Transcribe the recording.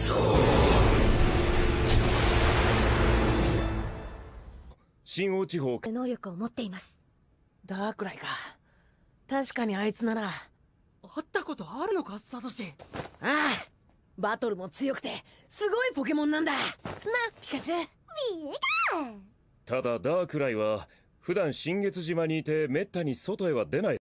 新王地方能力を持っています。 ダークライか。確かにあいつなら。 会ったことあるのか、サトシ。 ああ、バトルも強くてすごいポケモンなんだな、ピカチュウ。 ビーガー。 ただダークライは普段新月島にいてめったに外へは出ない。